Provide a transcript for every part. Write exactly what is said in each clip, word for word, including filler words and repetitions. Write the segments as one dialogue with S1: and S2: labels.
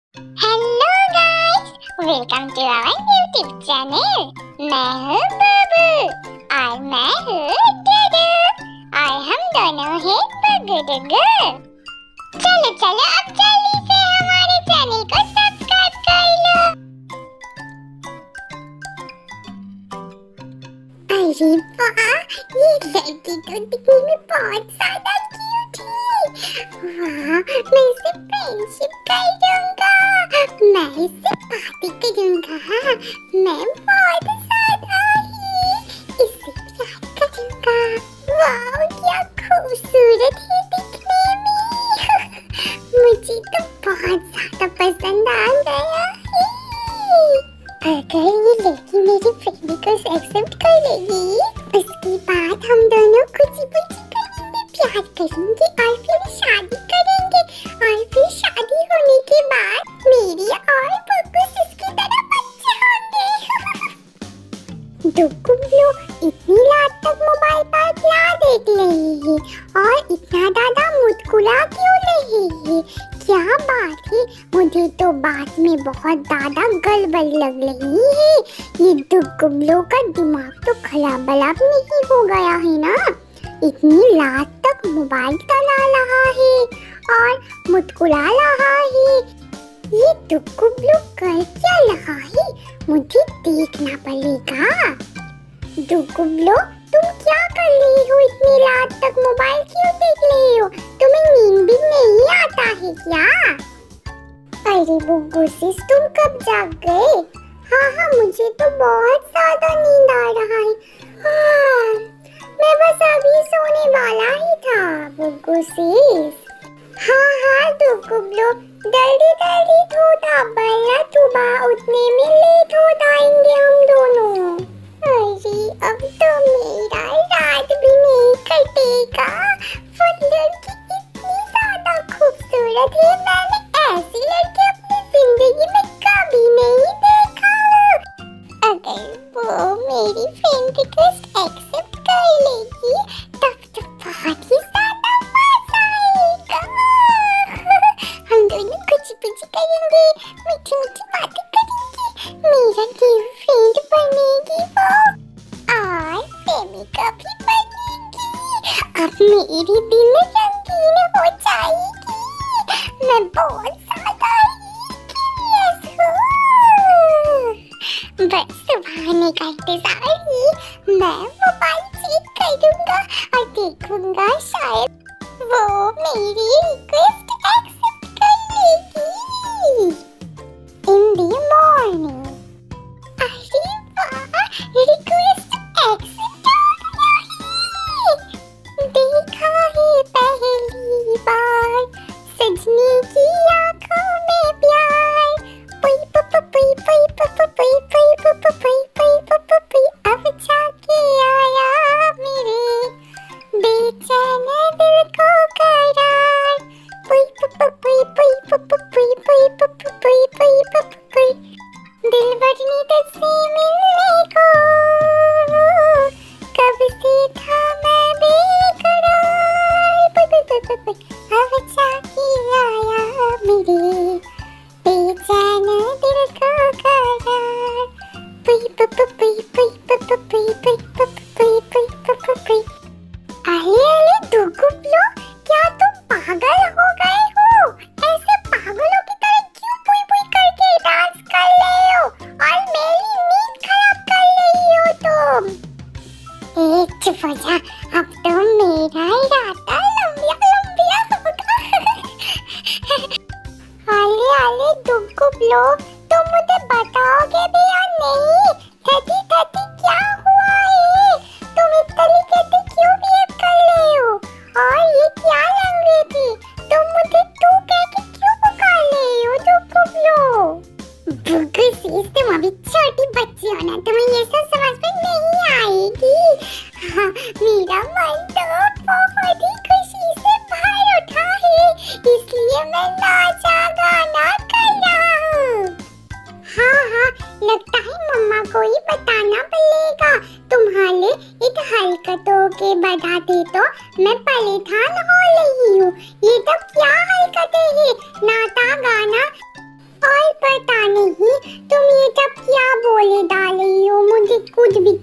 S1: Hello guys, welcome to our YouTube channel. मैं हूँ बुबू और मैं हूँ दुदू और हम दोनों हैं बुगु डुगु। चलो चलो अब जल्दी से हमारे चैनल को सब्सक्राइब कर लो। अरे वाह, ये लड़की तो दिखने में बहुत ज्यादा क्यूट है। वाह, मैं इससे फ्रेंडशिप कर लूंगा, मैं इससे बातें करूंगा, मैं बहुत ज्यादा ही इससे प्यार करूंगा। वाह, क्या खूबसूरत है दिखने में। मुझे तो बहुत ज्यादा पसंद आ गया है। अगर ये लड़की मेरी फ्रेंड को एक्सेप्ट कर लेगी, उसके बाद हम दोनों खुशी खुशी करेंगे, प्यार करेंगे और फिर शादी करेंगे। और फिर शादी होने के बाद मेरी और बुबू इसकी तरह बच्चे होंगे। डुग्गू लोग इतनी रात तक मोबाइल पर क्या देख रही है और इतना ज्यादा मुस्कुरा क्यों रही है? क्या बात है? मुझे तो बात में बहुत ज्यादा गड़बड़ लग रही है। ये डुग्गू का दिमाग तो खराब बलाब नहीं हो गया है ना? इतनी रात तक मोबाइल चला रहा है और मुस्कुरा रहा है। ये डुग्गू कर क्या रहा है? मुझे देखना पड़ेगा। डुग्गू, तुम क्या कर रही हो? इतनी रात तक मोबाइल क्यों देख रही हो? तुम्हें नींद भी नहीं आता है क्या? अरे बुब्बू सिस, तुम कब जाग गए? हाँ हाँ, मुझे तो बहुत ज्यादा नींद आ रहा है। हाँ, मैं बस अभी सोने वाला ही था बुब्बू सिस। हाँ हाँ डुग्गू, जल्दी जल्दी थोड़ा, वरना सुबह उठने में लेट हो जाएंगे हम दोनों। अरे अब तो मेरा रात भी नहीं कटेगा। वो लड़की इतनी ज्यादा खूबसूरत है, मैंने ऐसी लड़की अपनी जिंदगी में कभी नहीं देखा। अगर वो मेरी फ्रेंड रिक्वेस्ट एक्सेप्ट कर लेगी तब तो बहुत ही ज्यादा मजा आएगा। हम दोनों कुछ कुछ करेंगे, मीठी मीठी बातें करेंगे, मेरा गर्लफ्रेंड बनेगी वो और प्रेमिका भी बनेगी। अब मेरी दिल रंगीन हो जाएगी। मैं बहुत ज्यादा क्यूरियस हूँ। बस सुबह निकलते सार ही मैं मोबाइल चेक करूंगा और देखूंगा शायद वो मेरी रिक्वेस्ट एक्सेप्ट कर लेगी। In the morning. अरे वाह, रिक्वेस्ट एक्सेप्ट हो गया है। देखा है पहली बार सजनी की आंखों में प्यार। पुई पुई पुई पुई पुई पुई पुई पुई पुई पुई पुई, अब जाके आया मेरे बेचैन दिल को करार। पुई पुई पुई पुई पुई पुई पुई पुई पुई, दिल बजनी तुझसे मिलने को कब से था मैं बेकरार। पुई पुई पुई पुई, अब जाके आया मेरे बेचैन दिल को करार। पुई पुई पुई पुई पुई पुई पुई पुई पुई पुई। अरे अरे डुग्गू, क्या तुम पागल हो गए हो? ऐसे पागलों की तरह क्यों पुई पुई करके डांस कर रहे हो और मेरी नींद खराब कर रही हो तुम? ए चुप हो जा, अब तो मेरा इरादा लंबिया लंबिया होगा। अरे अरे डुग्गू, तुम मुझे बताओगे भी या नहीं? थती थती क्या हुआ है? तुम इस तरीके से क्यों बिहेव कर रहे हो? और ये क्या लैंग्वेज है? तुम मुझे तू कह के क्यों पुकार रहे हो डुग्गू? बुग्गू सिस, तुम अभी छोटी बच्ची हो ना, तुम्हें ये सब समझ में नहीं आएगी। हाँ, मेरा मन तो बहुत ही खुशी से भर उठा है, इसलिए मैं नाचा गाना कर रहा हूँ। हाँ हाँ, लगता है मम्मा को ही बताना पड़ेगा। तुम्हारे इन हरकतों के बजाते तो मैं परेशान हो रही हूँ। ये तो क्या हरकतें हैं? नाचा गाना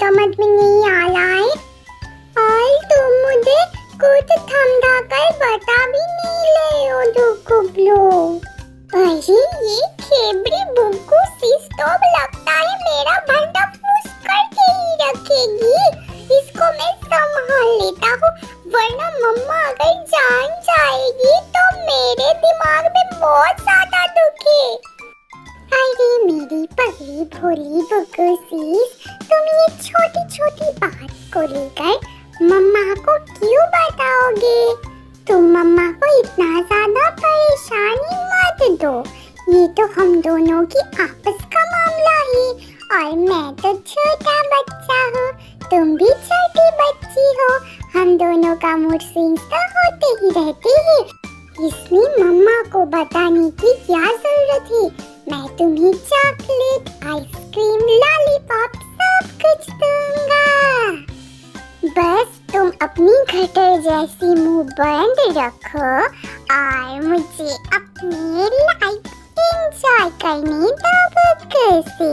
S1: समझ में नहीं आ रहा है और तुम मुझे कुछ समझा कर बता भी नहीं रहे हो दुगु। अरे ये खेबड़ी बुग्गू सिस तो लगता है मेरा भंडा फूस करके ही रखेगी। इसको मैं संभाल लेता हूँ, वरना मम्मा अगर जान जाएगी तो मेरे दिमाग में बहुत ज्यादा दुखे। अरे मेरी पगली भोली बुग्गू सिस, तुम ये छोटी छोटी बात को लेकर मम्मा को क्यों बताओगे? तुम मम्मा को इतना ज्यादा परेशानी मत दो, ये तो हम दोनों की आपस का मामला है और मैं तो छोटा बच्चा हूँ, तुम भी छोटी बच्ची हो, हम दोनों का मूड स्विंग्स तो होते ही रहते हैं, इसमें मम्मा को बताने की क्या जरूरत है? मैं तुम्हें चॉकलेट, आइसक्रीम, लॉलीपॉप सब कुछ दूंगा। बस तुम अपनी घटर जैसी मुंह बंद रखो और मुझे अपनी लाइफ एंजॉय करने दो।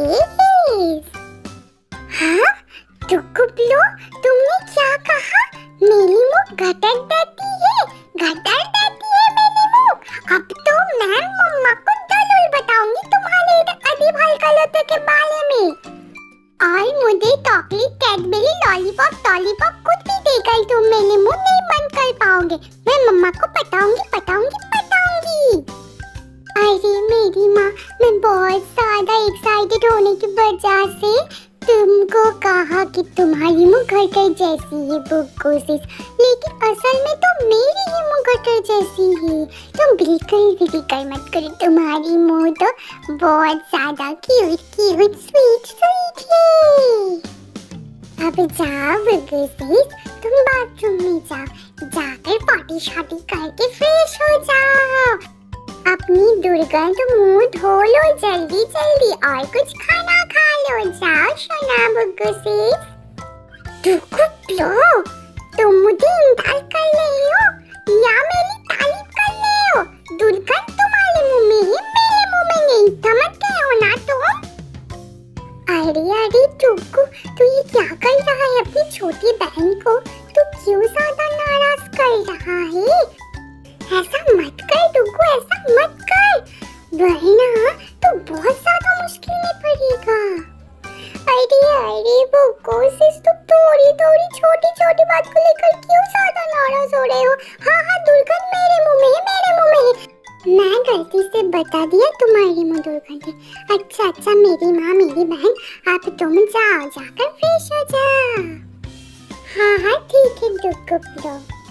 S1: हाँ दुगु, तुमने क्या कहा? मेरी मुंह घटर देती है, घटर देती है मेरी मुंह। अब तो मैं मम्मा को दलूल बताऊंगी तुम्हारे अजीब हरकतों के बारे में। और मुझे चॉकलेट, कैडबरी, लॉलीपॉप, टॉलीपॉप कुछ भी देकर तुम मेरे मुंह नहीं बंद कर पाओगे। मैं मम्मा को बताऊंगी, बताऊंगी, बताऊंगी। अरे मेरी माँ, मैं बहुत ज्यादा एक्साइटेड होने की वजह से तुमको कहा कि तुम्हारी मुंह घटर जैसी है बुग्गू सिस, लेकिन असल में तो मेरी ही मुंह घटर जैसी है। तुम बिल्कुल भी फिक्र मत करो, तुम्हारी मुंह तो बहुत ज्यादा क्यूट क्यूट स्वीट स्वीट है। अब जाओ बुग्गू सिस, तुम बाथरूम में जाओ, जाकर पॉटी शॉटी करके फ्रेश हो जाओ, अपनी दुर्गंध मुंह धो लो जल्दी जल्दी और कुछ खाना खा लो। जाओ सोना बुग्गू सिस। दुगु, तुम मुझे इंसल्ट कर रही हो या मेरी तारीफ कर रही हो? दुर्गंध तुम्हारे मुंह में है, मेरे मुंह में नहीं, समझ गए हो ना तुम? अरे अरे दुगु, तू ये क्या कर रहा है अपनी छोटी बहन को? तू क्यों ज्यादा नाराज कर रहा है? ऐसा मत कर दुगु, ऐसा मत कर, वरना तो बहुत ज्यादा मुश्किल में पड़ेगा। अरे अरे बुग्गू सिस, तुम थोड़ी थोड़ी छोटी छोटी बात को लेकर क्यों ज्यादा नाराज हो रहे हो? हाँ हाँ दुर्गंध मेरे मुंह में है, मेरे मुंह में है, मैं गलती से बता दिया तुम्हारी मुंह दुर्गंध है। अच्छा अच्छा मेरी माँ मेरी बहन, आप तुम जाओ, जाकर फ्रेश हो जाओ। हाँ हाँ ठीक है दुगु।